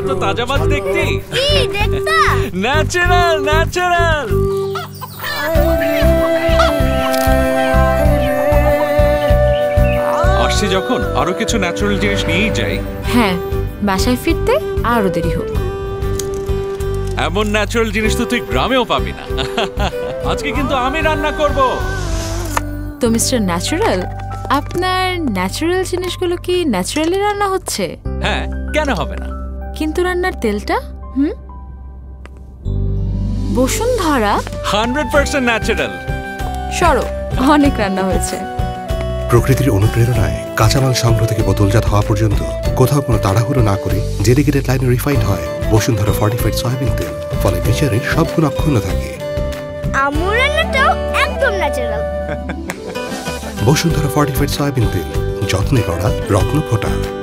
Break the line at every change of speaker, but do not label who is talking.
এত তাজা মাছ দেখতি?
কি দেখতা?
Natural natural. আসছি যখন আরো কিছু ন্যাচারাল জিনিস নিয়েই যাই।
হ্যাঁ, বাসায় ফিরতে আরো দেরি হোক।
এমন ন্যাচারাল জিনিস তো তুই গ্রামেও পাবি না। আজকে কিন্তু আমি রান্না করব।
তো মিস্টার ন্যাচারাল, আপনার ন্যাচারাল জিনিসগুলো কি ন্যাচারালি রান্না হচ্ছে?
হ্যাঁ, কেন হবে না?
কিন্তু রান্নার তেলটা বসুন্ধরা
100% ন্যাচারাল।
সরো, অনেক রান্না হয়েছে।
প্রকৃতির অনুপ্রেরণায় কাঁচামাল সংগ্রহ থেকে বোতলজাত হওয়া পর্যন্ত কোথাও কোনো তাড়াহুড়ো না করে ডেডিকেটেড লাইনে রিফাইন্ড হয় বসুন্ধরা ফর্টিফাইড সয়াবিন তেল। ফলে বিচারের সব গুণ অক্ষুণ্ণ থাকে।
আমার রান্নাটাও একদম ন্যাচারাল।
বসুন্ধরা ফর্টিফাইড সয়াবিন তেল, যত্নে গড়া রত্ন ফোঁটা।